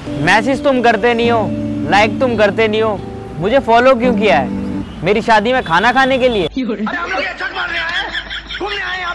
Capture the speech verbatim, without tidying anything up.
Message तुम करते नहीं हो, लाइक तुम करते नहीं हो, मुझे फॉलो क्यों किया है? मेरी शादी में खाना खाने के लिए? अरे हम लोग ये छठ मारने आए हैं, घूमने आए हैं।